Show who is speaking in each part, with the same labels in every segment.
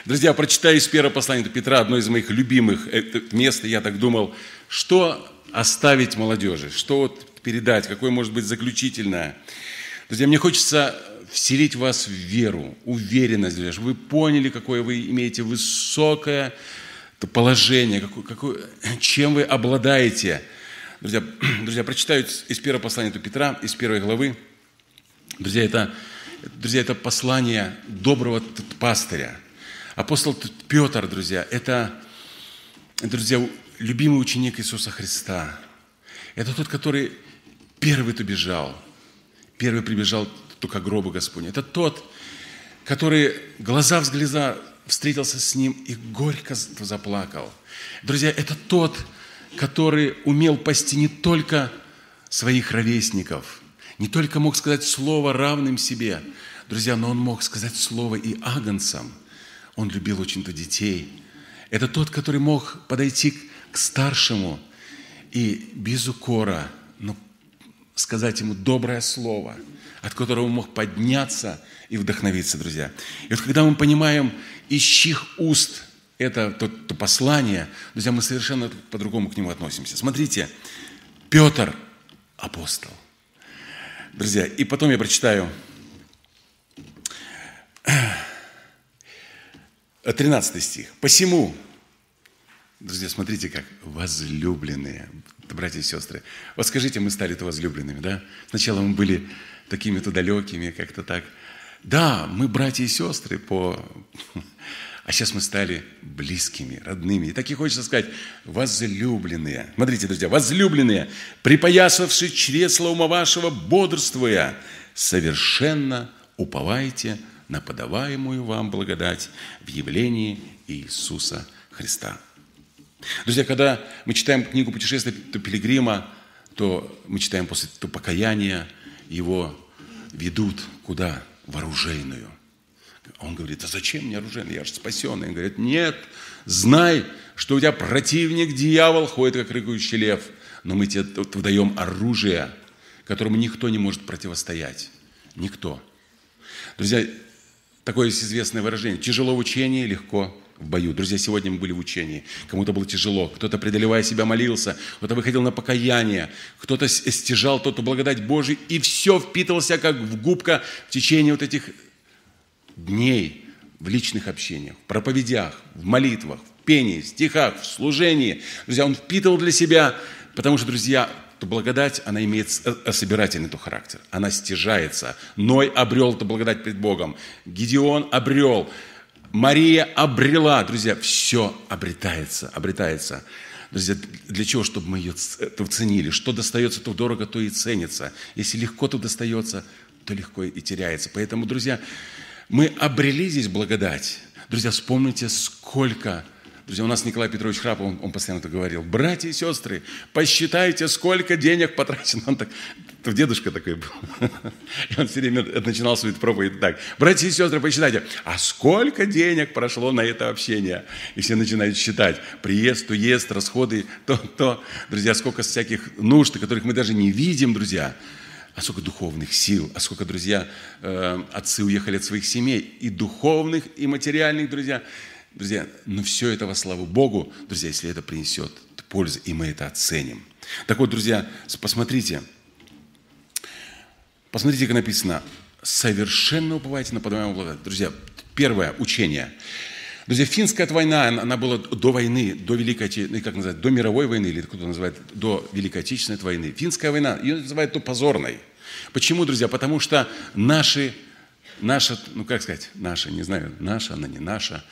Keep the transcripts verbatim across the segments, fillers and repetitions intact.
Speaker 1: Друзья, прочитаю из первого послания Петра, одно из моих любимых мест, и я так думал, что оставить молодежи, что вот передать, какое может быть заключительное. Друзья, мне хочется вселить в вас веру, уверенность, друзья, чтобы вы поняли, какое вы имеете высокое положение, какое, какое, чем вы обладаете. Друзья, друзья, прочитаю из первого послания Петра, из первой главы. Друзья, это, друзья, это послание доброго пастыря. Апостол Петр, друзья, это, друзья, любимый ученик Иисуса Христа. Это тот, который первый-то бежал, первый прибежал к гробу Господню. Это тот, который глаза в глаза встретился с ним и горько заплакал. Друзья, это тот, который умел пасти не только своих ровесников, не только мог сказать слово равным себе, друзья, но он мог сказать слово и агнцам. Он любил очень-то детей. Это тот, который мог подойти к старшему и без укора, но сказать ему доброе слово, от которого он мог подняться и вдохновиться, друзья. И вот когда мы понимаем, из чьих уст это то, то послание, друзья, мы совершенно по-другому к нему относимся. Смотрите, Петр – апостол. Друзья, и потом я прочитаю тринадцатый стих. «Посему, друзья, смотрите как, возлюбленные, братья и сестры, вот скажите, мы стали-то возлюбленными, да? Сначала мы были такими-то далекими, как-то так. Да, мы братья и сестры по... А сейчас мы стали близкими, родными. И так и хочется сказать, возлюбленные. Смотрите, друзья, возлюбленные, припоясавшие чресла ума вашего, бодрствуя, совершенно уповайте на подаваемую вам благодать в явлении Иисуса Христа. Друзья, когда мы читаем книгу «Путешествие Пилигрима», то мы читаем после покаяния, его ведут куда? В оружейную. Он говорит, а зачем мне оружейная? Я же спасенный. Он говорит, нет, знай, что у тебя противник, дьявол, ходит, как рыкающий лев. Но мы тебе выдаем оружие, которому никто не может противостоять. Никто. Друзья, такое есть известное выражение. Тяжело в учении, легко в бою. Друзья, сегодня мы были в учении. Кому-то было тяжело, кто-то, преодолевая себя, молился, кто-то выходил на покаяние, кто-то стяжал тот благодать Божию, и все впитывался, как в губка, в течение вот этих дней в личных общениях, в проповедях, в молитвах, в пении, в стихах, в служении. Друзья, он впитывал для себя, потому что, друзья, то благодать, она имеет собирательный то характер, она стяжается. Ной обрел эту благодать пред Богом, Гедеон обрел, Мария обрела. Друзья, все обретается, обретается. Друзья, для чего? Чтобы мы ее ценили. Что достается, то дорого, то и ценится. Если легко, то достается, то легко и теряется. Поэтому, друзья, мы обрели здесь благодать. Друзья, вспомните, сколько... Друзья, у нас Николай Петрович Храпов, он, он постоянно это говорил. Братья и сестры, посчитайте, сколько денег потрачено. Он так, дедушка такой был. И он все время начинал свою проповедь так. Братья и сестры, посчитайте, а сколько денег прошло на это общение? И все начинают считать. Приезд, уезд, расходы, то, то. Друзья, сколько всяких нужд, которых мы даже не видим, друзья. А сколько духовных сил, а сколько, друзья, э, отцы уехали от своих семей, и духовных, и материальных, друзья. Друзья, но все это во славу Богу, друзья, если это принесет пользу, и мы это оценим. Так вот, друзья, посмотрите, посмотрите, как написано, совершенно уповайте на подаваемую благодать. Друзья, первое учение. Друзья, финская война, она была до войны, до Великой Отечественной, как называют, до мировой войны, или кто-то называет, до Великой Отечественной войны. Финская война, ее называют то позорной. Почему, друзья? Потому что наши, наша, ну как сказать, наша, не знаю, наша, она не наша,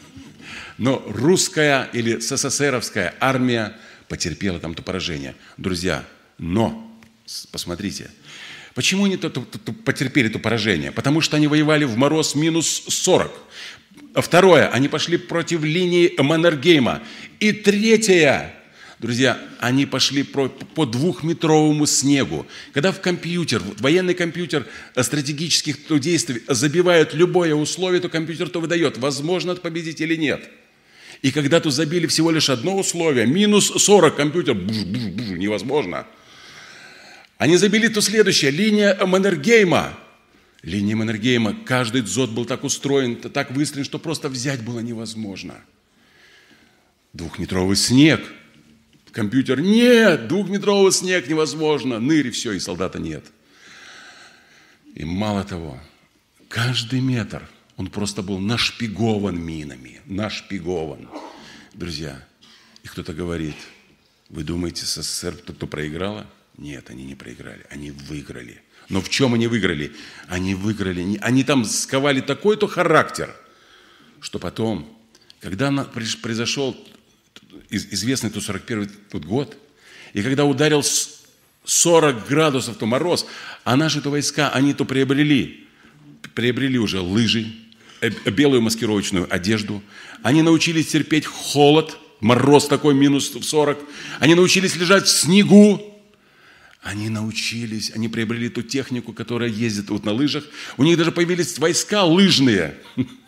Speaker 1: но русская или СССРовская армия потерпела там то поражение. Друзья, но, посмотрите, почему они то, то, то, потерпели то поражение? Потому что они воевали в мороз минус сорок. Второе, они пошли против линии Маннергейма. И третье, друзья, они пошли по, по двухметровому снегу. Когда в компьютер, в военный компьютер стратегических действий забивают любое условие, то компьютер то выдает, возможно это победить или нет. И когда тут забили всего лишь одно условие, минус сорок, компьютер, буж, буж, буж, невозможно. Они забили то следующее, линия Маннергейма. Линия Маннергейма, каждый дзот был так устроен, так выстроен, что просто взять было невозможно. Двухметровый снег. Компьютер, нет, двухметровый снег невозможно. Нырь, все, и солдата нет. И мало того, каждый метр, он просто был нашпигован минами. Нашпигован. Друзья, и кто-то говорит, вы думаете, СССР кто-то проиграла? Нет, они не проиграли, они выиграли. Но в чем они выиграли? Они выиграли, они там сковали такой-то характер, что потом, когда произошел известный тот сорок первый тот год, и когда ударил сорок градусов, то мороз, а наши-то войска, они то приобрели, приобрели уже лыжи, белую маскировочную одежду, они научились терпеть холод, мороз такой, минус сорок, они научились лежать в снегу, они научились, они приобрели ту технику, которая ездит вот на лыжах, у них даже появились войска лыжные,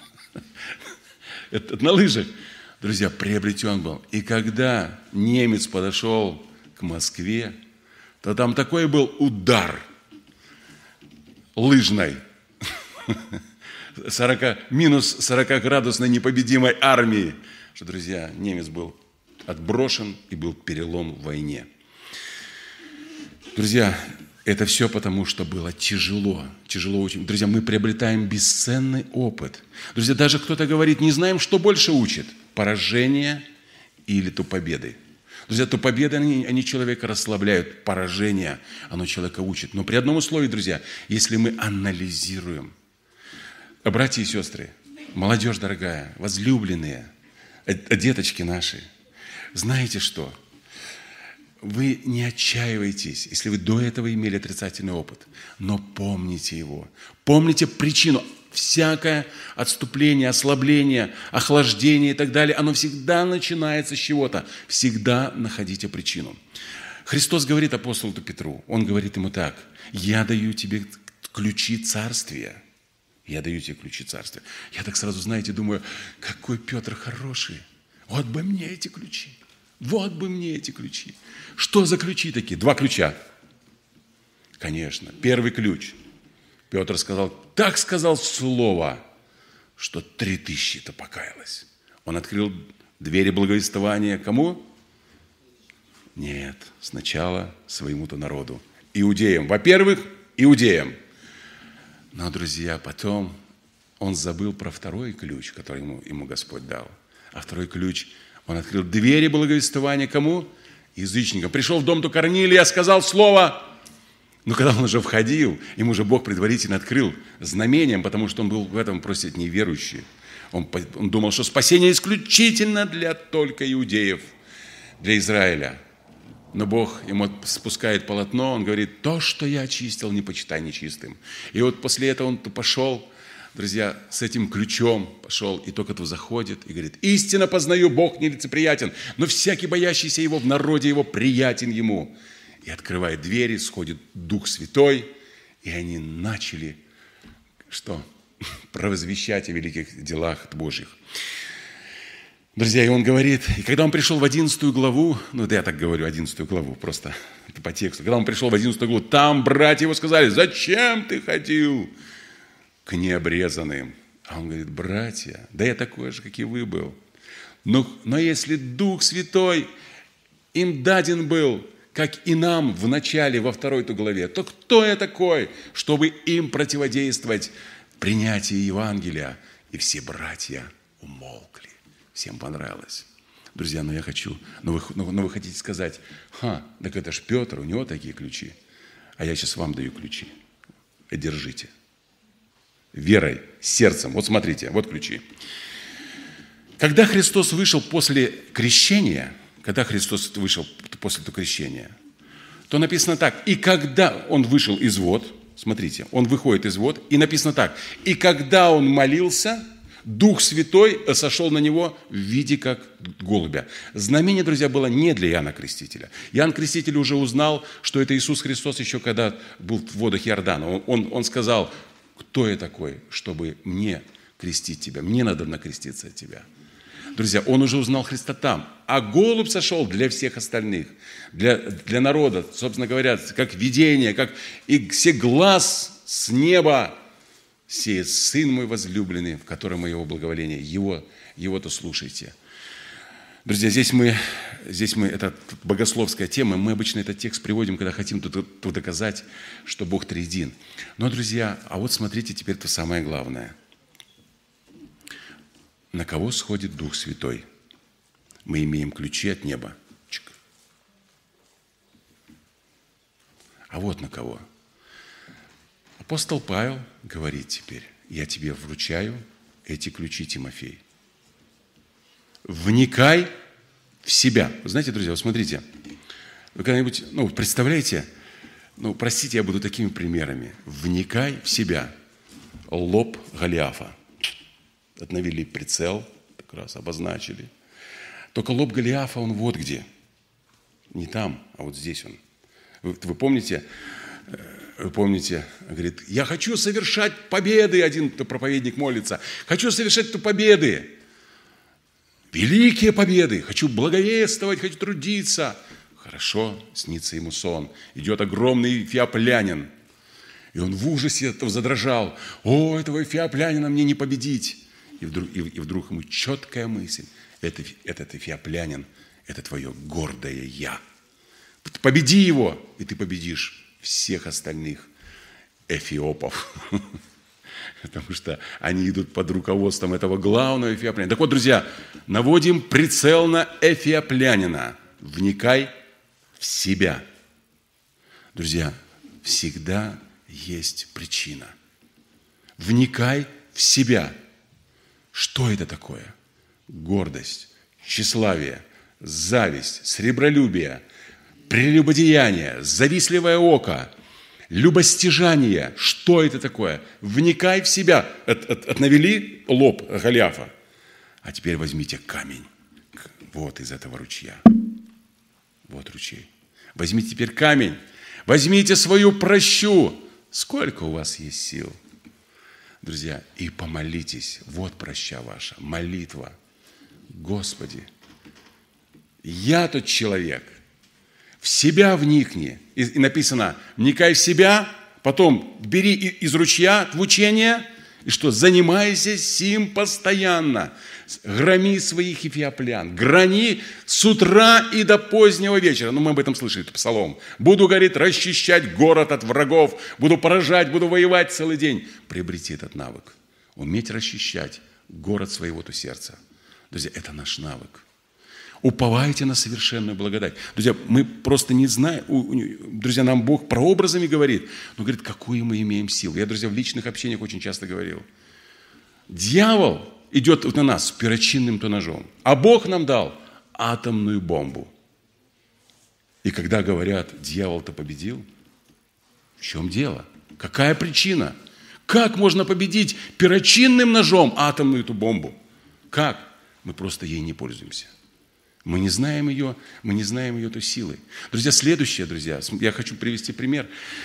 Speaker 1: на лыжах. Друзья, приобретен был. И когда немец подошел к Москве, то там такой был удар лыжной, сорок, минус сорокаградусной непобедимой армии, что, друзья, немец был отброшен и был перелом в войне. Друзья, это все потому, что было тяжело. Тяжело очень. Друзья, мы приобретаем бесценный опыт. Друзья, даже кто-то говорит, не знаем, что больше учит. Поражение или то победы. Друзья, то победы, они, они человека расслабляют. Поражение, оно человека учит. Но при одном условии, друзья, если мы анализируем. Братья и сестры, молодежь дорогая, возлюбленные, деточки наши, знаете что? Вы не отчаивайтесь, если вы до этого имели отрицательный опыт, но помните его. Помните причину. Всякое отступление, ослабление, охлаждение и так далее, оно всегда начинается с чего-то. Всегда находите причину. Христос говорит апостолу Петру, он говорит ему так: «Я даю тебе ключи царствия». Я даю тебе ключи царствия. Я так сразу, знаете, думаю, какой Петр хороший. Вот бы мне эти ключи. Вот бы мне эти ключи. Что за ключи такие? Два ключа. Конечно. Первый ключ. Петр сказал, так сказал слово, что три тысячи-то покаялось. Он открыл двери благовествования кому? Нет, сначала своему-то народу. Иудеям. Во-первых, иудеям. Но, друзья, потом он забыл про второй ключ, который ему, ему Господь дал. А второй ключ, он открыл двери благовествования кому? Язычникам. Пришел в дом-то Корнилия, сказал слово. Но когда он уже входил, ему же Бог предварительно открыл знамением, потому что он был в этом просто неверующий. Он, он думал, что спасение исключительно для только иудеев, для Израиля. Но Бог ему спускает полотно, он говорит, то, что я очистил, не почитай нечистым. И вот после этого он пошел, друзья, с этим ключом пошел, и только то заходит и говорит, истинно познаю, Бог нелицеприятен, но всякий боящийся его в народе его приятен ему. И открывает двери, сходит Дух Святой, и они начали, что? Провозвещать о великих делах Божьих. Друзья, и он говорит, и когда он пришел в одиннадцатую главу, ну да я так говорю, одиннадцатую главу, просто по тексту, когда он пришел в одиннадцатую главу, там братья его сказали, зачем ты ходил к необрезанным? А он говорит, братья, да я такой же, как и вы был. Но, но если Дух Святой им даден был, как и нам в начале, во второй-то главе, то кто я такой, чтобы им противодействовать в принятии Евангелия? И все братья умолкли. Всем понравилось. Друзья, но я хочу, но вы, но, но вы хотите сказать, ха, так это ж Петр, у него такие ключи, а я сейчас вам даю ключи. Держите. Верой, сердцем. Вот смотрите, вот ключи. Когда Христос вышел после крещения, когда Христос вышел после этого крещения, то написано так, и когда он вышел из вод, смотрите, он выходит из вод, и написано так, и когда он молился, Дух Святой сошел на него в виде как голубя. Знамение, друзья, было не для Иоанна Крестителя. Иоанн Креститель уже узнал, что это Иисус Христос еще когда был в водах Иордана. Он, он, он сказал, кто я такой, чтобы мне крестить тебя? Мне надо накреститься от тебя. Друзья, он уже узнал Христа там. А голубь сошел для всех остальных, для, для народа, собственно говоря, как видение, как и все глаз с неба сеет Сын мой возлюбленный, в котором мое благоволение. Его, Его-то слушайте. Друзья, здесь мы, здесь мы, это богословская тема, мы обычно этот текст приводим, когда хотим тут, тут доказать, что Бог триедин. Но, друзья, а вот смотрите теперь то самое главное. На кого сходит Дух Святой? Мы имеем ключи от неба. Чик. А вот на кого. Апостол Павел говорит теперь: я тебе вручаю эти ключи, Тимофей. Вникай в себя. Вы знаете, друзья, вот смотрите, вы когда-нибудь, ну, представляете, ну, простите, я буду такими примерами. Вникай в себя. Лоб Голиафа. Вот навели прицел, так раз обозначили. Только лоб Голиафа, он вот где. Не там, а вот здесь он. Вы, вы помните, вы помните, говорит, я хочу совершать победы, один проповедник молится, хочу совершать победы. Великие победы, хочу благовествовать, хочу трудиться. Хорошо, снится ему сон. Идет огромный эфиоплянин. И он в ужасе задрожал. О, этого эфиоплянина мне не победить. И вдруг, и, и вдруг ему четкая мысль. Это, этот эфиоплянин, это твое гордое «я». Победи его, и ты победишь всех остальных эфиопов. Потому что они идут под руководством этого главного эфиоплянина. Так вот, друзья, наводим прицел на эфиоплянина. Вникай в себя. Друзья, всегда есть причина. Вникай в себя. Что это такое? Гордость, тщеславие, зависть, сребролюбие, прелюбодеяние, завистливое око, любостяжание. Что это такое? Вникай в себя. От, от, отнавели лоб Голиафа. А теперь возьмите камень. Вот из этого ручья. Вот ручей. Возьмите теперь камень. Возьмите свою прощу. Сколько у вас есть сил? Друзья, и помолитесь. Вот проща ваша. Молитва. Господи, я тот человек. В себя вникни. И, и написано, вникай в себя, потом бери из ручья в учение, и что, занимайся сим постоянно. Громи своих эфиоплян, грани с утра и до позднего вечера. Ну, мы об этом слышали, это псалом. Буду, говорит, расчищать город от врагов, буду поражать, буду воевать целый день. Приобрети этот навык. Уметь расчищать город своего-то сердца. Друзья, это наш навык. Уповайте на совершенную благодать. Друзья, мы просто не знаем, друзья, нам Бог прообразами говорит, но говорит, какую мы имеем силу. Я, друзья, в личных общениях очень часто говорил. Дьявол идет на нас с перочинным-то ножом, а Бог нам дал атомную бомбу. И когда говорят, дьявол-то победил, в чем дело? Какая причина? Как можно победить перочинным ножом атомную эту бомбу? Как? Мы просто ей не пользуемся. Мы не знаем ее, мы не знаем ее той силы. Друзья, следующее, друзья, я хочу привести пример.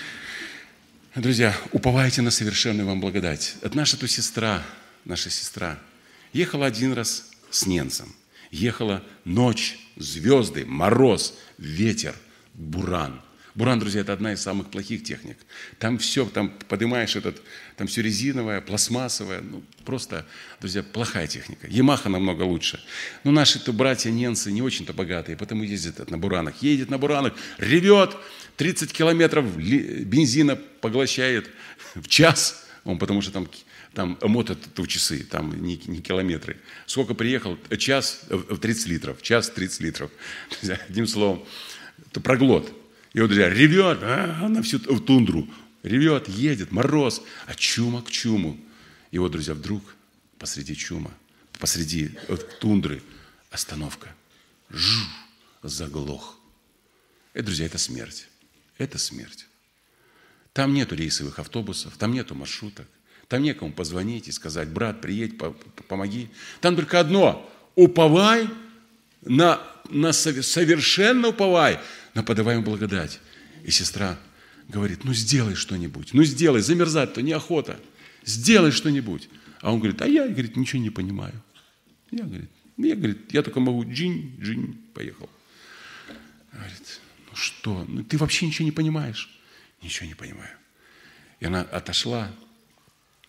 Speaker 1: Друзья, уповайте на совершенную вам благодать. Это наша-то сестра, наша сестра, ехала один раз с немцем. Ехала ночь, звезды, мороз, ветер, буран. Буран, друзья, это одна из самых плохих техник. Там все, там поднимаешь этот, там все резиновое, пластмассовое. Ну, просто, друзья, плохая техника. Ямаха намного лучше. Но наши-то братья немцы не очень-то богатые, потому ездят на буранах. Едет на буранах, ревет, тридцать километров бензина поглощает в час. Он, потому что там, там мото это в часы, там не, не километры. Сколько приехал? Час, тридцать литров. Час тридцать литров. Одним словом, это проглот. И вот, друзья, ревет а, на всю тундру. Ревет, едет, мороз. А чума к чуму. И вот, друзья, вдруг посреди чума, посреди вот, тундры остановка. Жу, заглох. Это, друзья, это смерть. Это смерть. Там нету рейсовых автобусов, там нету маршруток. Там некому позвонить и сказать, брат, приедь, помоги. Там только одно. Уповай на, на совершенно уповай на подаваемую благодать. И сестра говорит, ну сделай что-нибудь, ну сделай, замерзать-то неохота, сделай что-нибудь. А он говорит, а я, говорит, ничего не понимаю. Я, говорит, я, говорит, я только могу джинь, джинь, поехал. Говорит, ну что, ну ты вообще ничего не понимаешь? Ничего не понимаю. И она отошла,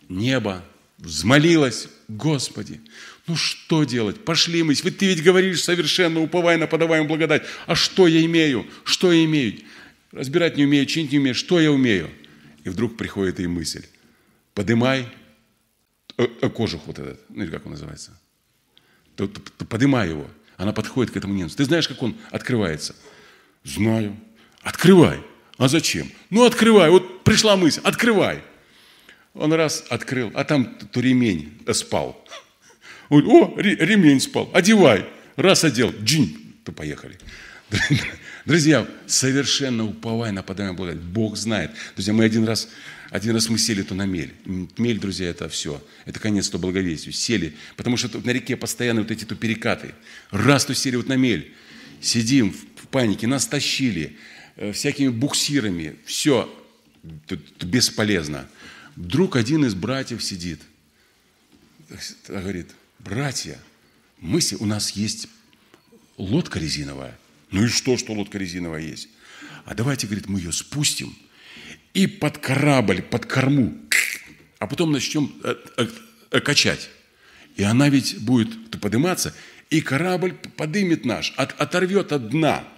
Speaker 1: небо взмолилось: Господи, ну что делать? Пошли мы. Ведь ты ведь говоришь совершенно, уповай на подаваемую благодать. А что я имею? Что я имею? Разбирать не умею, чинить не умею. Что я умею? И вдруг приходит ей мысль: подымай кожух вот этот, ну или как он называется. Подымай его. Она подходит к этому немцу. Ты знаешь, как он открывается? Знаю. Открывай. А зачем? Ну, открывай. Вот пришла мысль. Открывай. Он раз открыл, а там то ремень спал. Он говорит: о, ремень спал. Одевай. Раз одел. Джинь. То поехали. Друзья, совершенно уповай на подаваемую благодать. Бог знает. Друзья, мы один раз, один раз мы сели то на мель. Мель, друзья, это все. Это конец то благовестию. Сели. Потому что на реке постоянно вот эти то перекаты. Раз то сели вот на мель. Сидим в панике. Нас тащили всякими буксирами. Все. Бесполезно. Вдруг один из братьев сидит. Говорит: братья, мы, у нас есть лодка резиновая. Ну и что, что лодка резиновая есть? А давайте, говорит, мы ее спустим и под корабль, под корму, а потом начнем качать. И она ведь будет подниматься, и корабль подымет наш, от, оторвет от дна.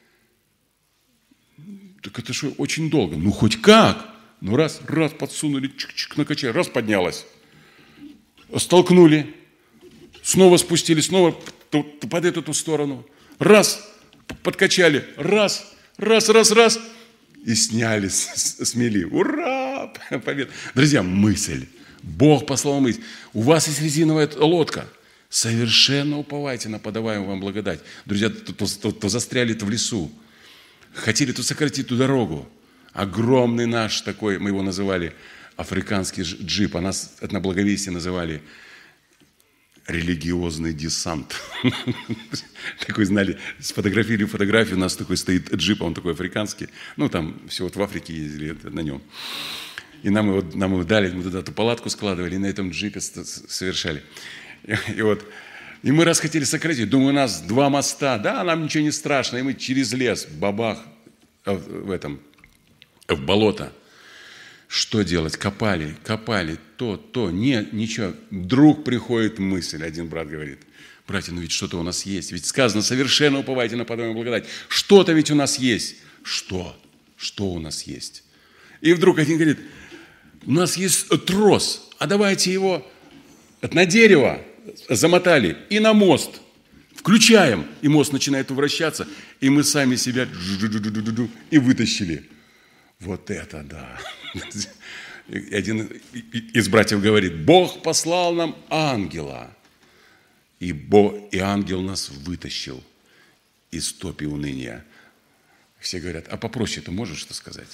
Speaker 1: Так это что, очень долго. Ну хоть как? Ну раз, раз подсунули, чик-чик, накачали, раз поднялась. Столкнули, снова спустили, снова под эту сторону. Раз, подкачали, раз, раз, раз, раз, и сняли, смели. Ура! Победа! Друзья, мысль. Бог послал мысль. У вас есть резиновая лодка. Совершенно уповайте на подаваемую вам благодать. Друзья, то, то, то, то застряли -то в лесу. Хотели тут сократить ту дорогу. Огромный наш такой, мы его называли африканский джип, а нас это на благовестие называли религиозный десант. Такой, знали, сфотографировали фотографию, у нас такой стоит джип, он такой африканский. Ну, там все вот в Африке ездили на нем. И нам его, нам его дали, мы туда эту палатку складывали, и на этом джипе совершали. И, и вот, и мы раз хотели сократить, думаю, у нас два моста, да, нам ничего не страшно, и мы через лес, бабах, в этом, в болото. Что делать? Копали, копали, то, то, нет, ничего. Вдруг приходит мысль, один брат говорит: братья, ну ведь что-то у нас есть. Ведь сказано: совершенно уповайте на подаваемую благодать. Что-то ведь у нас есть. Что? Что у нас есть? И вдруг один говорит: у нас есть трос, а давайте его на дерево замотали и на мост. Включаем, и мост начинает вращаться, и мы сами себя и вытащили. Вот это да! И один из братьев говорит: Бог послал нам ангела, и, Бог, и ангел нас вытащил из топи уныния. Все говорят: а попроще ты можешь что сказать?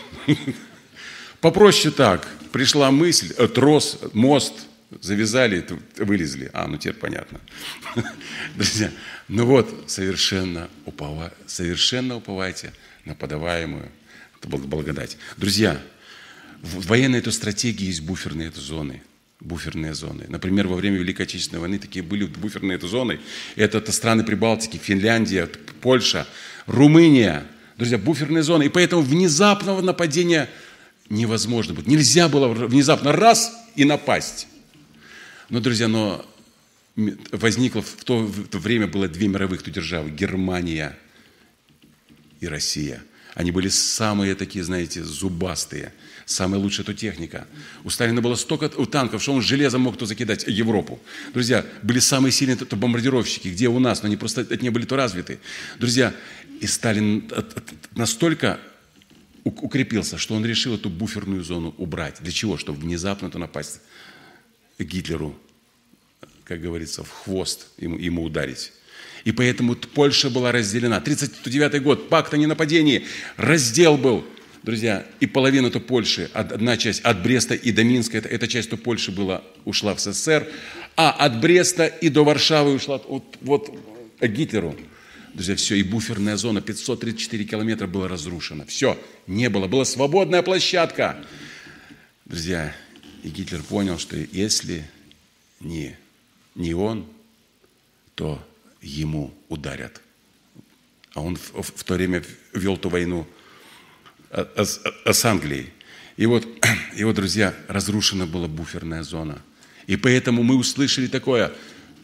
Speaker 1: Попроще так. Пришла мысль, трос, мост, завязали, вылезли. А, ну теперь понятно. Друзья, ну вот, совершенно, упова, совершенно уповайте на подаваемую благодать. Друзья, в военной этой стратегии есть буферные зоны. Буферные зоны. Например, во время Великой Отечественной войны такие были буферные зоны. Это, это страны Прибалтики, Финляндия, Польша, Румыния. Друзья, буферные зоны. И поэтому внезапного нападения невозможно будет. Нельзя было внезапно раз и напасть. Но, друзья, но возникло в то, в то время было две мировых державы. Германия и Россия. Они были самые такие, знаете, зубастые. Самая лучшая то техника. У Сталина было столько танков, что он железом мог то закидать Европу. Друзья, были самые сильные то, то бомбардировщики. Где у нас? Но они просто не были то развиты. Друзья, и Сталин настолько укрепился, что он решил эту буферную зону убрать. Для чего? Чтобы внезапно то напасть Гитлеру, как говорится, в хвост ему, ему ударить. И поэтому Польша была разделена. тридцать девятый год, пакт о ненападении, раздел был, друзья, и половина то Польши, одна часть от Бреста и до Минска, эта, эта часть то Польши была, ушла в СССР, а от Бреста и до Варшавы ушла вот, вот к Гитлеру. Друзья, все, и буферная зона, пятьсот тридцать четыре километра была разрушена. Все, не было, была свободная площадка. Друзья, и Гитлер понял, что если не, не он, то ему ударят. А он в, в то время вел ту войну с, с Англией. И вот, и вот, друзья, разрушена была буферная зона. И поэтому мы услышали такое,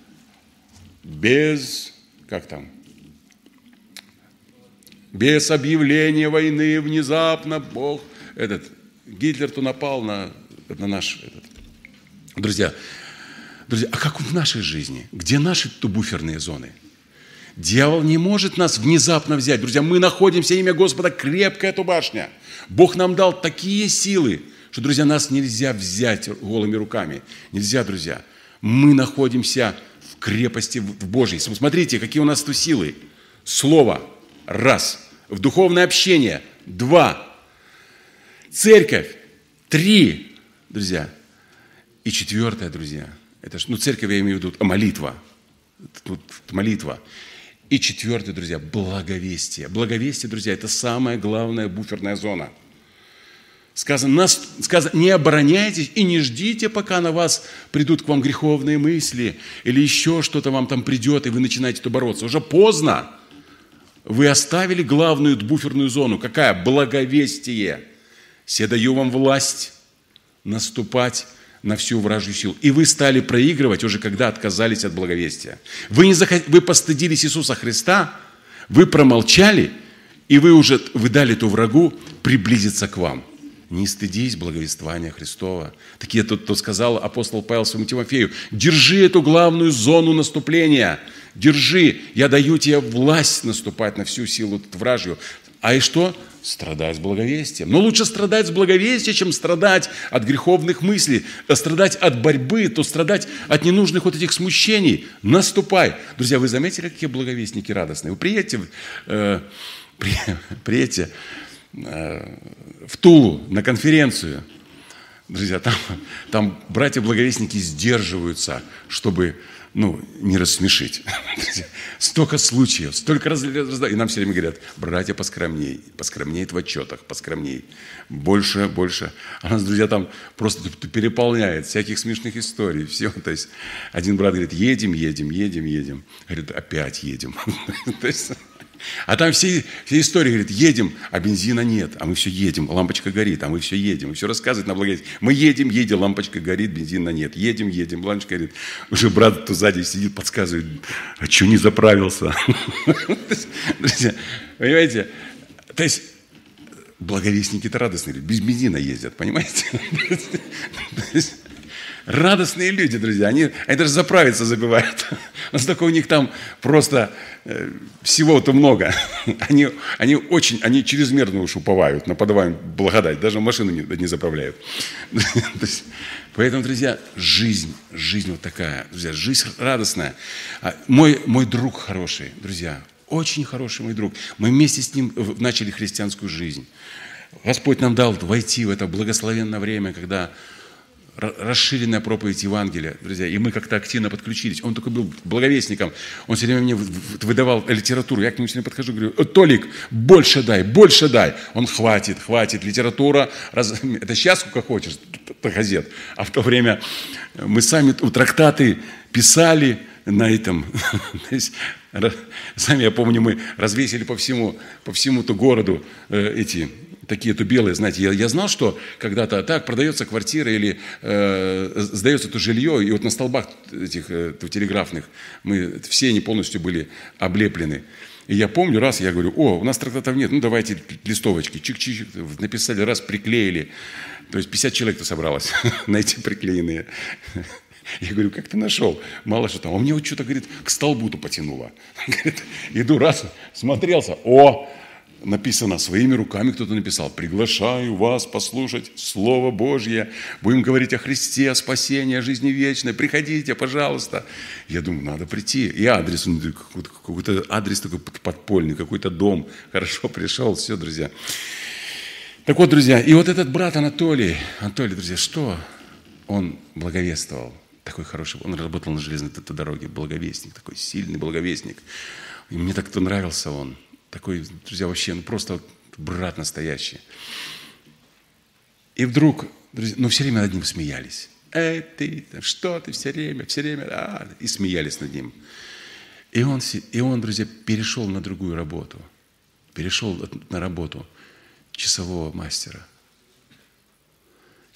Speaker 1: без, как там, без объявления войны внезапно Бог, этот, Гитлер-то напал на, на наш, этот. Друзья, друзья, а как в нашей жизни? Где наши-то буферные зоны? Дьявол не может нас внезапно взять. Друзья, мы находимся, имя Господа, крепкая эту башня. Бог нам дал такие силы, что, друзья, нас нельзя взять голыми руками. Нельзя, друзья. Мы находимся в крепости в Божьей. Смотрите, какие у нас тут силы. Слово. Раз. В духовное общение. Два. Церковь. Три. Друзья. И четвертое, друзья. Это, ну, церковь я имею в виду, а молитва. Тут молитва. И четвертое, друзья, благовестие. Благовестие, друзья, это самая главная буферная зона. Сказано, нас, сказано, не обороняйтесь и не ждите, пока на вас придут к вам греховные мысли или еще что-то вам там придет, и вы начинаете то бороться. Уже поздно. Вы оставили главную буферную зону. Какая? Благовестие. «Се даю вам власть наступать на всю вражью силу». И вы стали проигрывать уже, когда отказались от благовестия. Вы, не захот... вы постыдились Иисуса Христа, вы промолчали, и вы уже вы дали эту врагу приблизиться к вам. Не стыдись благовествования Христова. Такие тут, тут сказал апостол Павел своему Тимофею: держи эту главную зону наступления. Держи, я даю тебе власть наступать на всю силу вражью. А и что? Страдать с благовестием. Но лучше страдать с благовестием, чем страдать от греховных мыслей, а страдать от борьбы, то страдать от ненужных вот этих смущений. Наступай. Друзья, вы заметили, какие благовестники радостные? Вы приедете, э, при, приедете э, в Тулу на конференцию. Друзья, там, там братья-благовестники сдерживаются, чтобы, ну, не рассмешить. Столько случаев, столько раз, и нам все время говорят: братья, поскромней, поскромней в отчетах, поскромней, больше, больше. А нас, друзья, там просто переполняет всяких смешных историй, все. То есть один брат говорит: едем, едем, едем, едем. Говорит: опять едем. А там все, все истории, говорит: едем, а бензина нет, а мы все едем, лампочка горит, а мы все едем. И все рассказывает на благовестие. Мы едем, едем, лампочка горит, бензина нет. Едем, едем, лампочка горит. Уже брат тут сзади сидит, подсказывает: а что не заправился? Друзья, понимаете? То есть благовестники-то радостные, без бензина ездят, понимаете? Радостные люди, друзья, они, они даже заправиться забывают. Настолько у них там просто э, всего-то много. Они, они очень, они чрезмерно уж уповают на подаваемую благодать, даже машину не, не заправляют. Поэтому, друзья, жизнь, жизнь вот такая, друзья, жизнь радостная. Мой, мой друг хороший, друзья, очень хороший мой друг. Мы вместе с ним начали христианскую жизнь. Господь нам дал войти в это благословенное время, когда расширенная проповедь Евангелия, друзья, и мы как-то активно подключились. Он только был благовестником, он все время мне выдавал литературу. Я к нему все время подхожу, говорю: Толик, больше дай, больше дай. Он: хватит, хватит, литература, раз... это сейчас сколько хочешь, газет. А в то время мы сами трактаты писали на этом. Сами, я помню, мы развесили по всему, по всему-то городу эти... Такие-то белые, знаете, я, я знал, что когда-то так продается квартира или э, сдается то жилье, и вот на столбах этих э, телеграфных мы все они полностью были облеплены. И я помню, раз я говорю: о, у нас трактатов нет, ну давайте листовочки, чик-чик, написали, раз, приклеили. То есть пятьдесят человек-то собралось на эти приклеенные. Я говорю: как ты нашел? Мало что там. А мне вот что-то, говорит, к столбу-то потянуло. Говорит, иду, раз, смотрелся, о, написано, своими руками кто-то написал: приглашаю вас послушать Слово Божье. Будем говорить о Христе, о спасении, о жизни вечной. Приходите, пожалуйста. Я думаю, надо прийти. И адрес, какой-то адрес такой подпольный, какой-то дом. Хорошо, пришел, все, друзья. Так вот, друзья, и вот этот брат Анатолий, Анатолий, друзья, что? Он благовествовал. Такой хороший, он работал на железной дороге, благовестник, такой сильный благовестник. И мне так-то нравился он. Такой, друзья, вообще, ну просто брат настоящий. И вдруг, друзья, ну все время над ним смеялись. Эй, ты, что ты, все время, все время, а, и смеялись над ним. И он, и он, друзья, перешел на другую работу. Перешел на работу часового мастера.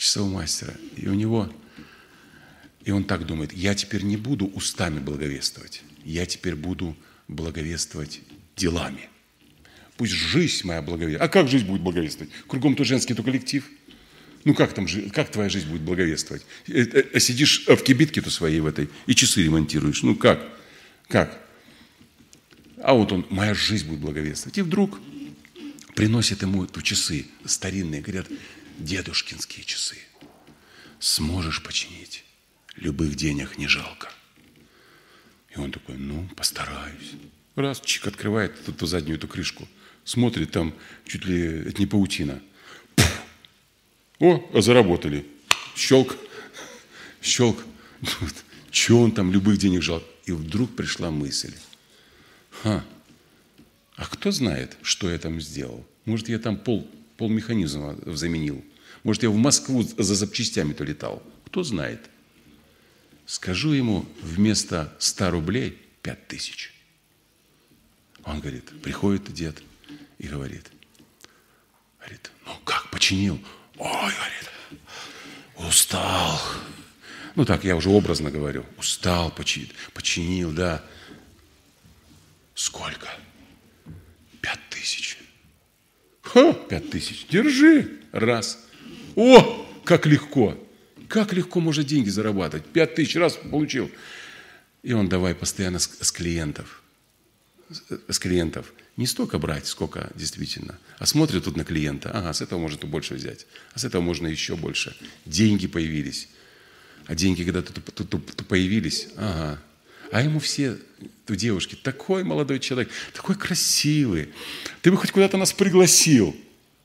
Speaker 1: часового мастера. И у него, и он так думает, я теперь не буду устами благовествовать, я теперь буду благовествовать делами. Пусть жизнь моя благовествует. А как жизнь будет благовествовать? Кругом-то женский-то коллектив. Ну как там, как твоя жизнь будет благовествовать? А сидишь в кибитке-то своей в этой и часы ремонтируешь. Ну как? Как? А вот он, моя жизнь будет благовествовать. И вдруг приносят ему эту часы старинные, говорят, дедушкинские часы. Сможешь починить? Любых денег не жалко. И он такой, ну, постараюсь. Раз, чик, открывает эту заднюю эту крышку. Смотрит, там чуть ли это не паутина. Пфф. О, а заработали. Щелк. Щелк. Че он там любых денег жалко? И вдруг пришла мысль. Ха, а кто знает, что я там сделал? Может, я там пол, пол механизма заменил. Может, я в Москву за запчастями-то летал. Кто знает? Скажу ему вместо ста рублей пять тысяч. Он говорит, приходит дед и говорит, говорит, ну как, починил? Ой, говорит, устал. Ну так, я уже образно говорю. Устал, починил, починил, да. Сколько? Пять тысяч. Ха, пять тысяч. Держи. Раз. О, как легко. Как легко можно деньги зарабатывать. Пять тысяч раз получил. И он давай постоянно с, с клиентов. С, с клиентов. Не столько брать, сколько действительно. А смотрит тут на клиента. Ага, с этого можно больше взять. А с этого можно еще больше. Деньги появились. А деньги когда-то тут, тут, тут появились. Ага. А ему все, девушки, такой молодой человек, такой красивый. Ты бы хоть куда-то нас пригласил.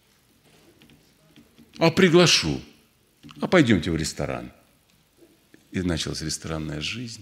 Speaker 1: А приглашу. А пойдемте в ресторан. И началась ресторанная жизнь.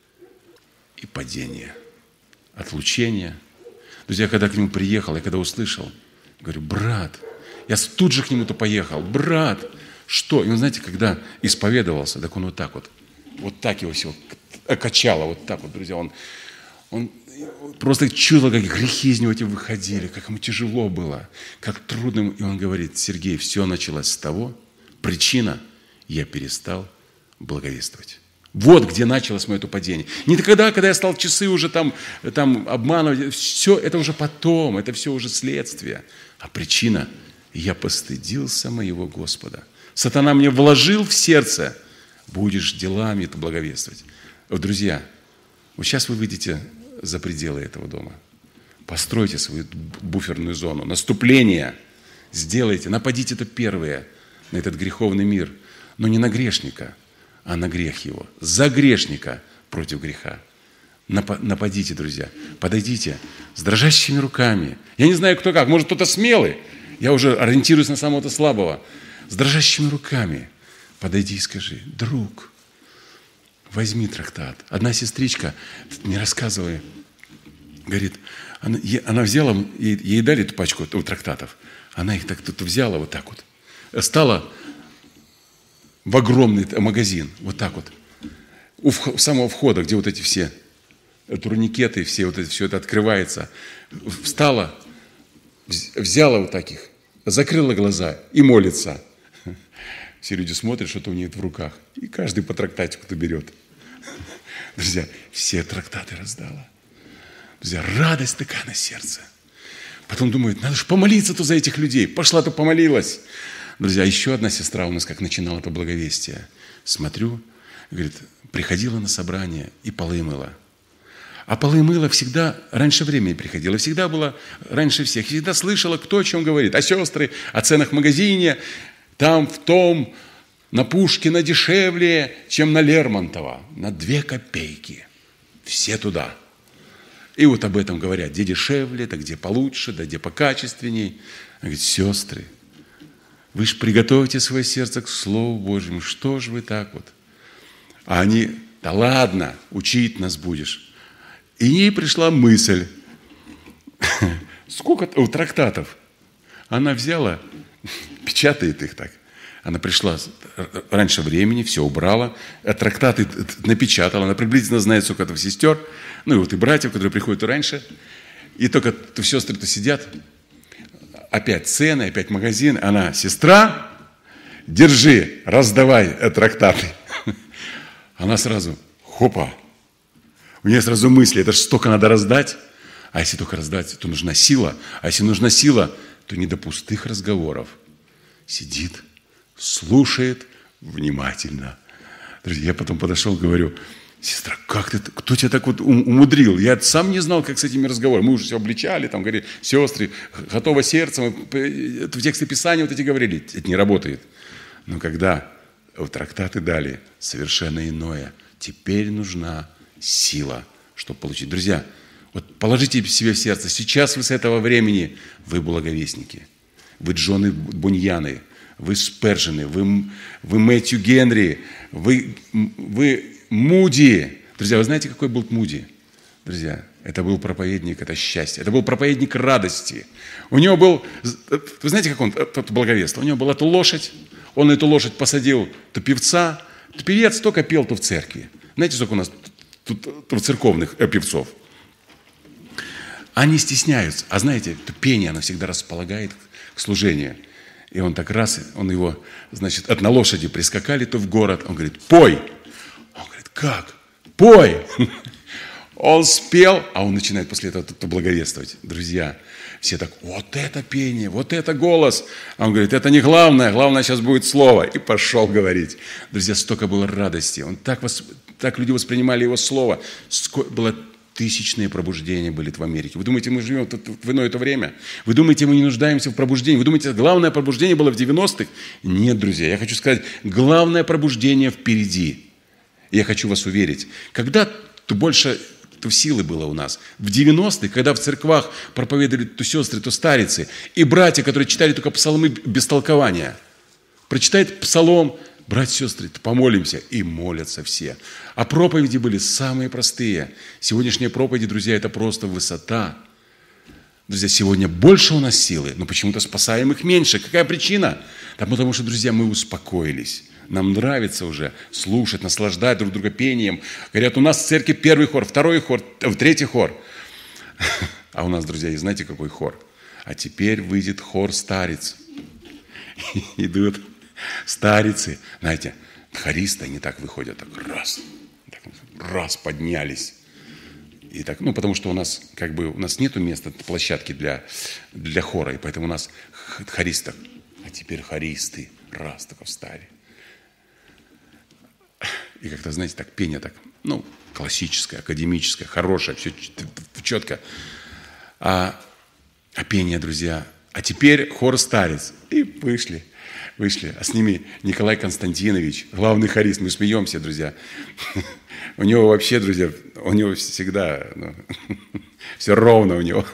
Speaker 1: И падение. Отлучение. Друзья, когда к нему приехал, я когда услышал, говорю, брат, я тут же к нему-то поехал. Брат, что? И он, знаете, когда исповедовался, так он вот так вот, вот так его всего качало, вот так вот, друзья. Он, он просто чудо, как грехи из него эти выходили, как ему тяжело было, как трудно ему. И он говорит, Сергей, все началось с того, причина, я перестал благовествовать. Вот где началось мое это падение. Не тогда, когда я стал часы уже там, там обманывать. Все это уже потом, это все уже следствие. А причина, я постыдился моего Господа. Сатана мне вложил в сердце, будешь делами это благовествовать. Вот, друзья, вот сейчас вы выйдете за пределы этого дома. Постройте свою буферную зону. Наступление сделайте, нападите это первое на этот греховный мир. Но не на грешника, а на грех его. За грешника против греха. Нападите, друзья. Подойдите с дрожащими руками. Я не знаю, кто как. Может, кто-то смелый. Я уже ориентируюсь на самого-то слабого. С дрожащими руками. Подойди и скажи, друг, возьми трактат. Одна сестричка, не рассказывая, говорит, она, она взяла, ей, ей дали эту пачку трактатов. Она их так тут взяла вот так вот. Стала в огромный магазин, вот так вот, у самого входа, где вот эти все турникеты, все вот это, все это открывается, встала, взяла вот таких, закрыла глаза и молится. Все люди смотрят, что-то у них в руках, и каждый по трактатику-то берет. Друзья, все трактаты раздала. Друзья, радость такая на сердце. Потом думает, надо же помолиться-то за этих людей. Пошла-то помолилась. Друзья, еще одна сестра у нас как начинала это благовестие. Смотрю, говорит, приходила на собрание и полы мыла. А полы мыла всегда раньше времени приходила, всегда была раньше всех. Всегда слышала, кто о чем говорит. А сестры, о ценах в магазине, там в том, на Пушкина дешевле, чем на Лермонтова. На две копейки. Все туда. И вот об этом говорят, где дешевле, да где получше, да где покачественней. Она говорит, сестры, вы же приготовите свое сердце к Слову Божьему. Что же вы так вот? А они, да ладно, учить нас будешь. И ей пришла мысль. Сколько трактатов? Она взяла, печатает их так. Она пришла раньше времени, все убрала, трактаты напечатала. Она приблизительно знает, сколько это сестер. Ну и вот и братьев, которые приходят раньше. И только сестры-то сидят. Опять цены, опять магазин. Она сестра, держи, раздавай трактаты. Она сразу, хопа, у нее сразу мысли, это же столько надо раздать. А если только раздать, то нужна сила. А если нужна сила, то не до пустых разговоров. Сидит, слушает внимательно. Друзья, я потом подошел, говорю, сестра, как ты, кто тебя так вот умудрил? Я сам не знал, как с этими разговорами. Мы уже все обличали, там говорили, сестры, готово сердцем. В тексте Писания вот эти говорили, это не работает. Но когда вот трактаты дали, совершенно иное. Теперь нужна сила, чтобы получить. Друзья, вот положите себе в сердце, сейчас вы с этого времени, вы благовестники, вы Джоны Буньяны, вы Спержены, вы, вы Мэтью Генри, вы, вы Муди. Друзья, вы знаете, какой был Муди? Друзья, это был проповедник, это счастье, это был проповедник радости. У него был, вы знаете, как он, тот благовествовал? У него была эта лошадь, он эту лошадь посадил, то певца, то певец только пел, то в церкви. Знаете, сколько у нас тут, тут церковных э, певцов? Они стесняются. А знаете, то пение, оно всегда располагает к служению. И он так раз, он его, значит, от на лошади прискакали, то в город. Он говорит, пой. Он говорит, как? Пой. Он спел, а он начинает после этого то благовествовать. Друзья, все так, вот это пение, вот это голос. А он говорит, это не главное, главное сейчас будет слово. И пошел говорить. Друзья, столько было радости. Он так, восп... так люди воспринимали его слово. Ско... Было тысячные пробуждения были в Америке. Вы думаете, мы живем в иное это время? Вы думаете, мы не нуждаемся в пробуждении? Вы думаете, главное пробуждение было в девяностых? Нет, друзья, я хочу сказать, главное пробуждение впереди. Я хочу вас уверить. Когда то больше то силы было у нас. В девяностых, когда в церквах проповедовали то сестры, то старицы, и братья, которые читали только псалмы без толкования, прочитает псалом, братья и сестры, помолимся, и молятся все. А проповеди были самые простые. Сегодняшние проповеди, друзья, это просто высота. Друзья, сегодня больше у нас силы, но почему-то спасаем их меньше. Какая причина? Да потому что, друзья, мы успокоились. Нам нравится уже слушать, наслаждать друг друга пением. Говорят, у нас в церкви первый хор, второй хор, третий хор. А у нас, друзья, знаете, какой хор? А теперь выйдет хор старец. Идут старицы. Знаете, хористы, они так выходят, так раз, так, раз поднялись. И так, ну, потому что у нас, как бы, у нас нету места, площадки для, для хора, и поэтому у нас хористы. А теперь хористы, раз, так встали. И как-то, знаете, так пение так, ну, классическое, академическое, хорошее, все четко. А, а пение, друзья, а теперь хор старец. И вышли, вышли. А с ними Николай Константинович, главный хорист. Мы смеемся, друзья. У него вообще, друзья, у него всегда, ну, все ровно у него.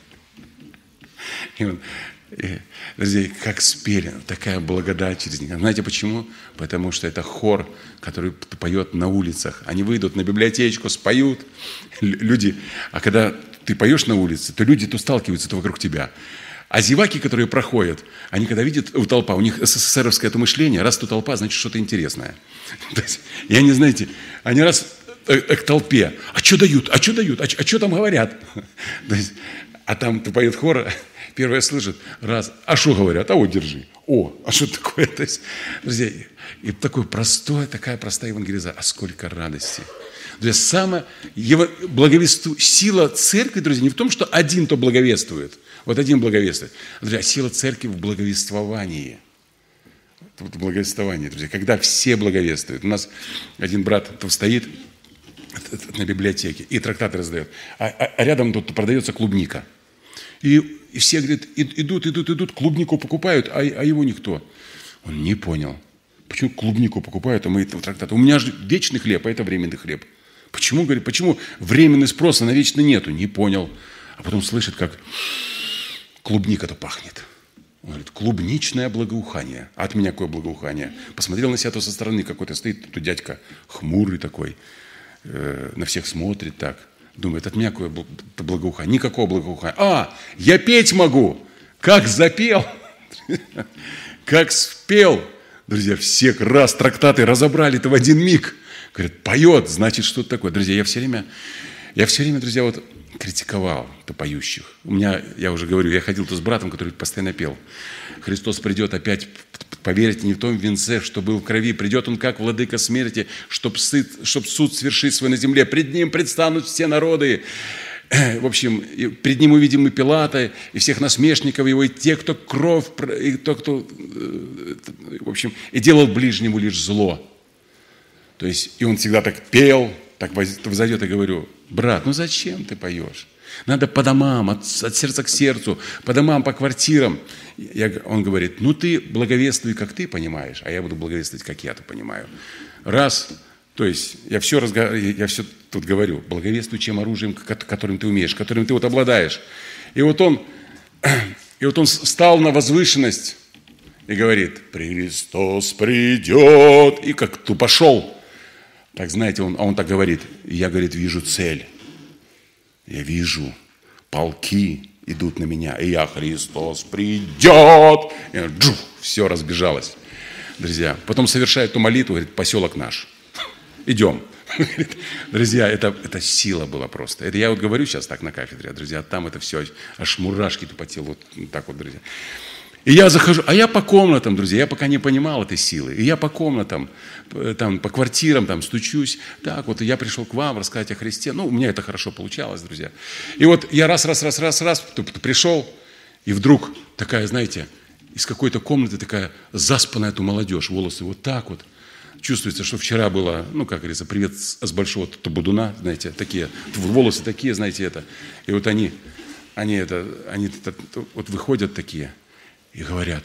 Speaker 1: И он, и, друзья, как спели, такая благодать через них. Знаете почему? Потому что это хор, который поет на улицах. Они выйдут на библиотечку, споют. Люди, а когда ты поешь на улице, то люди то сталкиваются то вокруг тебя. А зеваки, которые проходят, они когда видят у толпа, у них эсэсэровское это мышление, раз тут толпа, значит что-то интересное. То есть, и они, знаете, они раз к толпе, а что дают, а что дают, а что там говорят? То есть, а там ты поет хор, первое слышит, раз, а что говорят, а вот держи, о, а что такое? То есть, друзья, и такой простой, такая простая евангелизация, а сколько радости. Друзья, самая благовеству... сила церкви, друзья, не в том, что один то благовествует, вот один благовествует. Друзья, сила церкви в благовествовании. В благовествовании, друзья, когда все благовествуют. У нас один брат там стоит на библиотеке и трактаты раздает, а, а рядом тут продается клубника. И, и все, говорят, идут, идут, идут, клубнику покупают, а, а его никто. Он не понял. Почему клубнику покупают, а мы этого трактата? У меня же вечный хлеб, а это временный хлеб. Почему, говорит, почему временный спрос, а на вечный нету? Не понял. А потом слышит, как клубника-то пахнет. Он говорит, клубничное благоухание. А от меня какое благоухание? Посмотрел на себя то со стороны, какой-то стоит, тут дядька хмурый такой, э, на всех смотрит так. Думает, от меня какое благоухание? Никакого благоухания. А, я петь могу! Как запел! Как спел! Друзья, всех раз трактаты разобрали-то в один миг. Говорят, поет, значит, что-то такое. Друзья, я все время, я все время, друзья, вот критиковал то поющих. У меня, я уже говорю, я ходил то с братом, который постоянно пел. Христос придет опять поверите не в том венце, что был в крови. Придет он, как владыка смерти, чтоб, сыт, чтоб суд свершить свой на земле. Пред ним предстанут все народы. В общем, пред ним увидим и Пилата, и всех насмешников его, и те, кто кровь, и то, кто, в общем, и делал ближнему лишь зло. То есть, и он всегда так пел, так взойдет и говорю: брат, ну зачем ты поешь? Надо по домам, от, от сердца к сердцу, по домам, по квартирам. Я, он говорит: ну ты благовествуй, как ты понимаешь, а я буду благовествовать, как я-то понимаю. Раз, то есть я все, разго... я все тут говорю, благовествуй чем оружием, которым ты умеешь, которым ты вот обладаешь. И вот он, и вот он встал на возвышенность и говорит: Христос придет. И как-то пошел. Так, знаете, он, а он так говорит: я, говорит, вижу цель. Я вижу, полки идут на меня, и я: Христос придет. И джух, все разбежалось, друзья. Потом совершает ту молитву, говорит: поселок наш. Идем. Друзья, это, это сила была просто. Это я вот говорю сейчас так на кафедре, друзья, там это все, аж мурашки по телу, вот так вот, друзья. И я захожу, а я по комнатам, друзья, я пока не понимал этой силы. И я по комнатам, там, по квартирам там стучусь. Так вот, я пришел к вам рассказать о Христе. Ну, у меня это хорошо получалось, друзья. И вот я раз, раз, раз, раз, раз пришел, и вдруг такая, знаете, из какой-то комнаты такая заспанная эту молодежь, волосы вот так вот. Чувствуется, что вчера было, ну, как говорится, привет с большого табудуна, знаете, такие, волосы такие, знаете, это. И вот они, они это, они это, вот выходят такие. И говорят: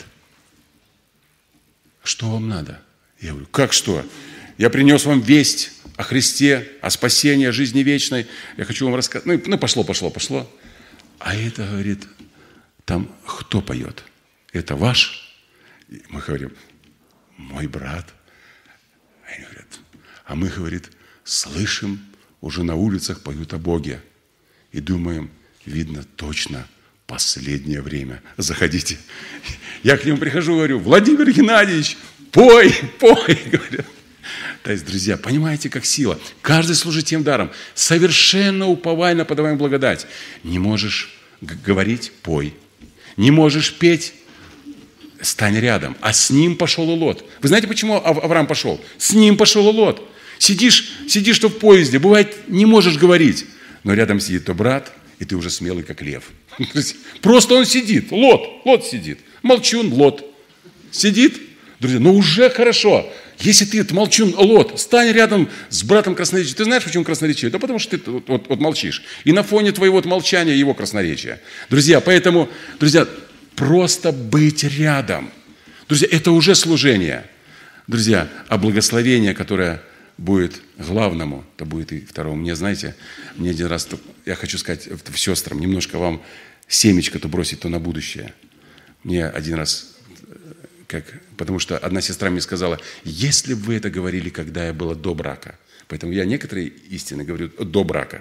Speaker 1: что вам надо? Я говорю: как что? Я принес вам весть о Христе, о спасении, о жизни вечной. Я хочу вам рассказать. Ну, ну пошло, пошло, пошло. А это, говорит, там кто поет? Это ваш? И мы говорим: мой брат. Они говорят: а мы, говорит, слышим, уже на улицах поют о Боге. И думаем: видно, точно последнее время. Заходите. Я к нему прихожу, говорю: Владимир Геннадьевич, пой, пой. Говорю. То есть, друзья, понимаете, как сила. Каждый служит тем даром. Совершенно уповай на подаваемую благодать. Не можешь говорить – пой. Не можешь петь – стань рядом. А с ним пошел и Лот. Вы знаете, почему Авраам пошел? С ним пошел и Лот. Сидишь, сидишь то в поезде, бывает, не можешь говорить, но рядом сидит то брат, и ты уже смелый, как лев. Просто он сидит, Лот, Лот сидит. Молчун, Лот. Сидит, друзья, ну уже хорошо. Если ты молчун, Лот, стань рядом с братом красноречия. Ты знаешь, почему красноречие? Да потому что ты вот, вот, вот молчишь. И на фоне твоего вот молчания его красноречия. Друзья, поэтому, друзья, просто быть рядом. Друзья, это уже служение. Друзья, а благословение, которое будет главному, то будет и второму. Мне, знаете, мне один раз, я хочу сказать сестрам, немножко вам семечко-то бросить то на будущее. Мне один раз, как, потому что одна сестра мне сказала: если бы вы это говорили, когда я была до брака. Поэтому я некоторые истины говорю до брака.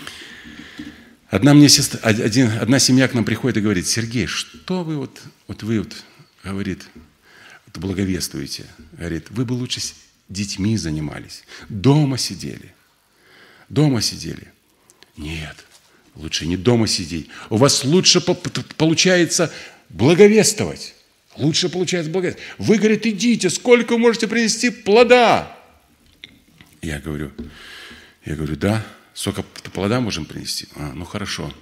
Speaker 1: Одна, мне сестра, один, одна семья к нам приходит и говорит: Сергей, что вы вот, вот вы вот, говорит, вот благовествуете? Говорит: вы бы лучше детьми занимались, дома сидели. Дома сидели. Нет, лучше не дома сидеть. У вас лучше получается благовествовать. Лучше получается благовествовать. Вы, говорит, идите, сколько вы можете принести плода? Я говорю, я говорю, да, сколько плода можем принести? А, ну хорошо.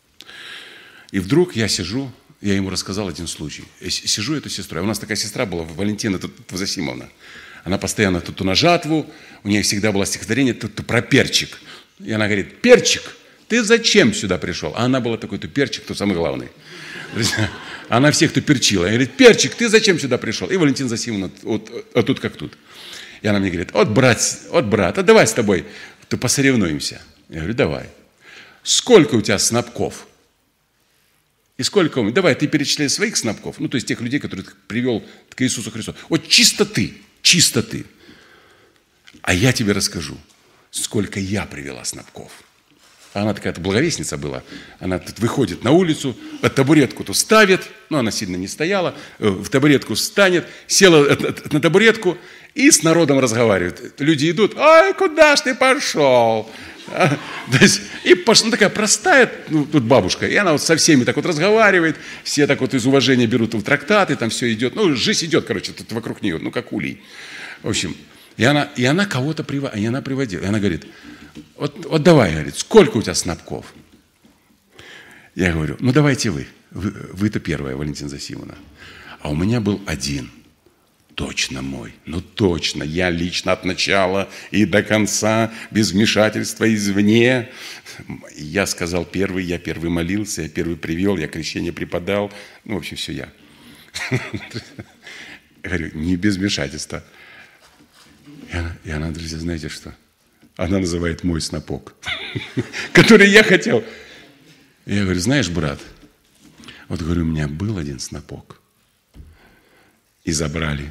Speaker 1: И вдруг я сижу, я ему рассказал один случай. Я сижу эту сестру, у нас такая сестра была, Валентина Твазасимовна. Она постоянно тут на жатву, у нее всегда было стихотворение тут про перчик. И она говорит: перчик, ты зачем сюда пришел? А она была такой, то перчик, то самый главный. Она всех, кто перчила. Она говорит: перчик, ты зачем сюда пришел? И Валентина Засимовна, вот, а тут как тут. И она мне говорит: вот брат, вот брат, а давай с тобой то посоревнуемся. Я говорю: давай. Сколько у тебя снопков? И сколько у меня? Давай, ты перечисляй своих снопков. Ну, то есть тех людей, которых ты привел к Иисусу Христу. Вот чисто ты. Чисто ты. А я тебе расскажу, сколько я привела снопков. Она такая-то благовестница была. Она тут выходит на улицу, табуретку-то ставит, ну, она сильно не стояла, в табуретку встанет, села на табуретку и с народом разговаривает. Люди идут: ай, куда ж ты пошел? А, то есть, и пошла, ну, такая простая, ну, тут бабушка, и она вот со всеми так вот разговаривает, все так вот из уважения берут в трактаты, там все идет, ну, жизнь идет, короче, тут вокруг нее, ну, как улей. В общем, и она, и она кого-то приводила, и она приводила, и она говорит, вот, вот давай, говорит, сколько у тебя снопков? Я говорю, ну, давайте вы, вы, вы-то первая, Валентина Зосимовна, а у меня был один. Точно мой, ну точно, я лично от начала и до конца, без вмешательства извне. Я сказал первый, я первый молился, я первый привел, я крещение преподал. Ну, в общем, все я. Я говорю, не без вмешательства. И она, и она, друзья, знаете что? Она называет мой снопок, который я хотел. Я говорю, знаешь, брат, вот говорю, у меня был один снопок. И забрали.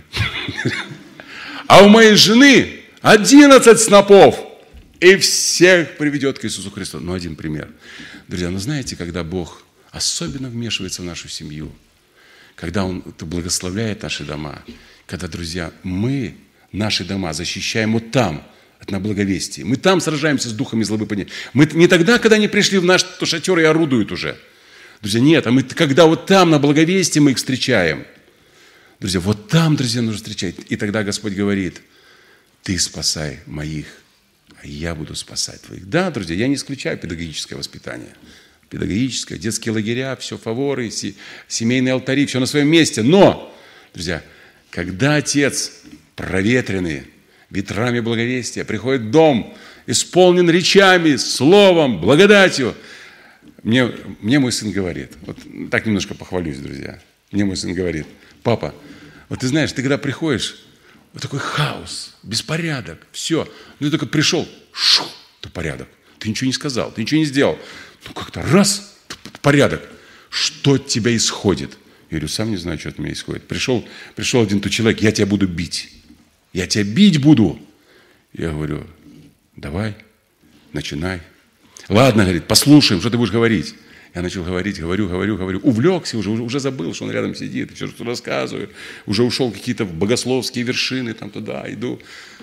Speaker 1: А у моей жены одиннадцать снопов. И всех приведет к Иисусу Христу. Ну, один пример. Друзья, ну знаете, когда Бог особенно вмешивается в нашу семью, когда Он благословляет наши дома, когда, друзья, мы наши дома защищаем вот там, на благовестии. Мы там сражаемся с духами злобы. Мы не тогда, когда они пришли в наш шатер и орудуют уже. Друзья, нет, а мы когда вот там, на благовестии, мы их встречаем. Друзья, вот там, друзья, нужно встречать. И тогда Господь говорит, ты спасай моих, а я буду спасать твоих. Да, друзья, я не исключаю педагогическое воспитание. Педагогическое, детские лагеря, все фаворы, семейные алтари, все на своем месте. Но, друзья, когда отец, проветренный ветрами благовестия, приходит в дом, исполнен речами, словом, благодатью, мне, мне мой сын говорит, вот так немножко похвалюсь, друзья, мне мой сын говорит, папа, вот ты знаешь, ты когда приходишь, вот такой хаос, беспорядок, все. Ну, ты только пришел, шу, то порядок. Ты ничего не сказал, ты ничего не сделал. Ну, как-то раз, порядок. Что от тебя исходит? Я говорю, сам не знаю, что от меня исходит. Пришел, пришел один тот человек, я тебя буду бить. Я тебя бить буду. Я говорю, давай, начинай. Ладно, говорит, послушаем, что ты будешь говорить. Я начал говорить, говорю, говорю, говорю. Увлекся уже, уже, уже забыл, что он рядом сидит, все, что рассказываю. Уже ушел в какие-то богословские вершины, там туда иду.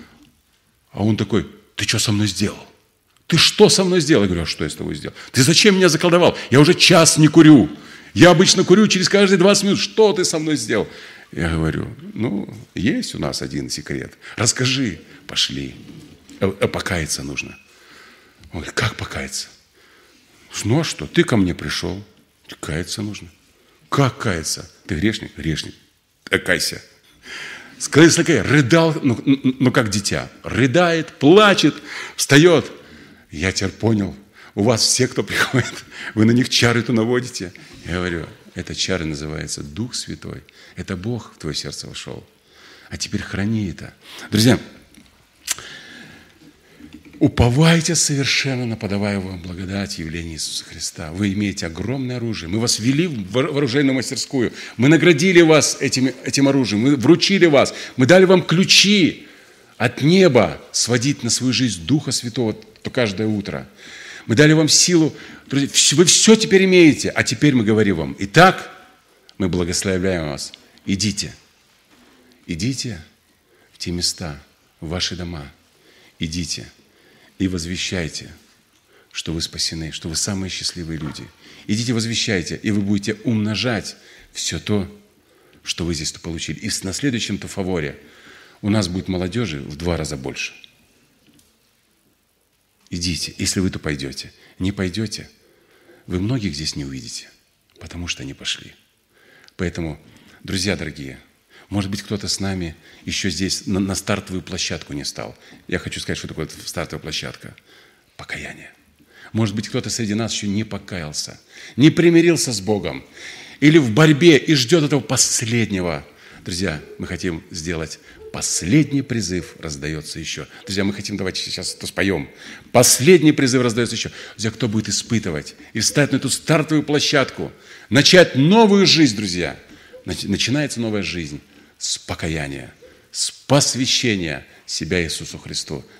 Speaker 1: А он такой, ты что со мной сделал? Ты что со мной сделал? Я говорю, а что я с тобой сделал? Ты зачем меня заколдовал? Я уже час не курю. Я обычно курю через каждые двадцать минут. Что ты со мной сделал? Я говорю, ну, есть у нас один секрет. Расскажи. Пошли. А, а покаяться нужно. Он говорит, как покаяться? Ну а что, ты ко мне пришел, каяться нужно. Как каяться? Ты грешник? Грешник. Кайся. Сказал, рыдал, ну, ну как дитя. Рыдает, плачет, встает. Я теперь понял, у вас все, кто приходит, вы на них чары-то наводите. Я говорю, это чары называется Дух Святой. Это Бог в твое сердце вошел. А теперь храни это. Друзья, уповайте совершенно на подавая вам благодать явления Иисуса Христа. Вы имеете огромное оружие. Мы вас ввели в оружейную мастерскую. Мы наградили вас этим, этим оружием. Мы вручили вас. Мы дали вам ключи от неба сводить на свою жизнь Духа Святого каждое утро. Мы дали вам силу. Друзья, вы все теперь имеете. А теперь мы говорим вам, итак, мы благословляем вас. Идите. Идите в те места, в ваши дома. Идите. И возвещайте, что вы спасены, что вы самые счастливые люди. Идите, возвещайте, и вы будете умножать все то, что вы здесь получили. И на следующем-то фаворе у нас будет молодежи в два раза больше. Идите, если вы то пойдете. Не пойдете, вы многих здесь не увидите, потому что они пошли. Поэтому, друзья дорогие, может быть, кто-то с нами еще здесь на, на стартовую площадку не стал. Я хочу сказать, что такое стартовая площадка. Покаяние. Может быть, кто-то среди нас еще не покаялся, не примирился с Богом, или в борьбе и ждет этого последнего. Друзья, мы хотим сделать последний призыв раздается еще. Друзья, мы хотим, давайте сейчас это споем. Последний призыв раздается еще. Друзья, кто будет испытывать и встать на эту стартовую площадку, начать новую жизнь, друзья. Начинается новая жизнь с покаяния, с посвящения себя Иисусу Христу.